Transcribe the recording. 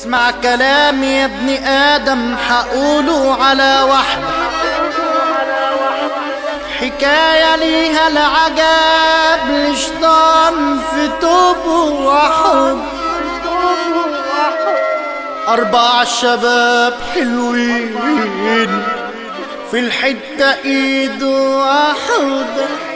اسمع كلامي يا ابن آدم حقوله على واحدة، حكاية ليها العجب لشطان في توبه وحب. 4 شباب حلوين في الحتة ايد واحدة،